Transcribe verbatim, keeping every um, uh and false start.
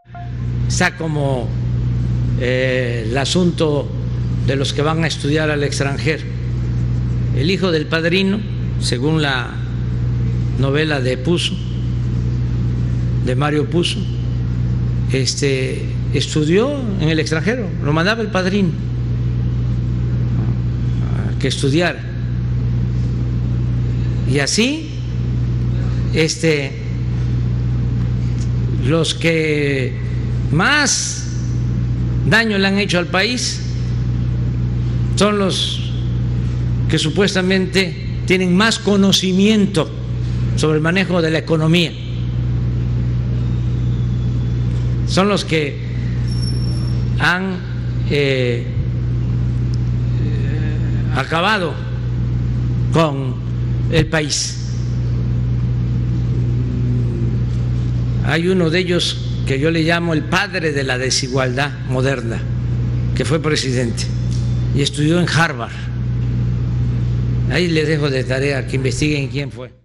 Está como eh, el asunto de los que van a estudiar al extranjero. El hijo del padrino, según la novela de Puzo, de Mario Puzo, este, estudió en el extranjero, lo mandaba el padrino a que estudiara. Y así, este, los que más daño le han hecho al país son los que supuestamente tienen más conocimiento sobre el manejo de la economía. Son los que han eh, acabado con el país. Hay uno de ellos que yo le llamo el padre de la desigualdad moderna, que fue presidente y estudió en Harvard. Ahí les dejo de tarea que investiguen quién fue.